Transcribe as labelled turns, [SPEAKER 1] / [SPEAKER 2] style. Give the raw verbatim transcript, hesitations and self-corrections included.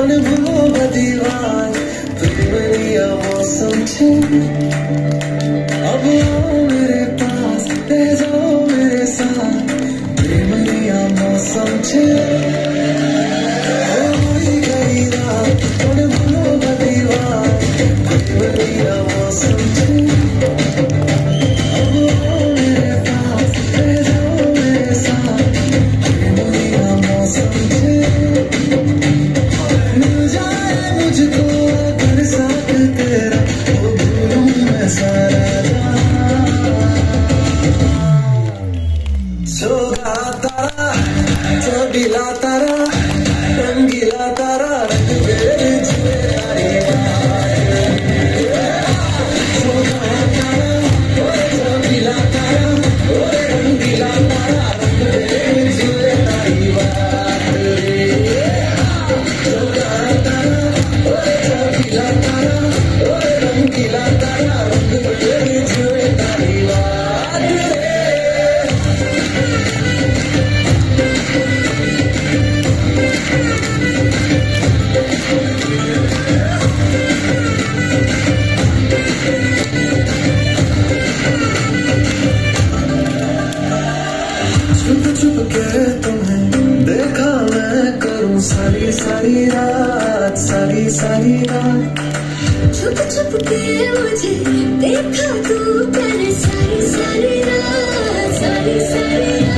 [SPEAKER 1] मन भूलो बदीवार प्रेमनिया मौसम छे अब आओ मेरे पास रह जाओ मेरे साथ प्रेमनिया मौसम छे गई रात मन भूलो बदीवार प्रेमनिया मौसम छे अब आओ मेरे पास रह जाओ मेरे साथ प्रेमनिया मौसम छे मिल जाए मुझको अगर साथ तेरा वो भूलूं मैं सारा सोगा तारा चौबीला तारा रंगीला तारा रंग मेरे जुए आई सोगा तारा चौबीला तारा रंगीला तारा रंग मेरे जुए आई सोगा तारा चौबीला तारा रंगीला तारा रंग मेरे जुए आई छुप छुप के तुम्हें देखा मैं करूं सारी सारी रात सारी सारी रात
[SPEAKER 2] छुप छुप के मुझे देखा तू कर सारी सारी रात सारी सारी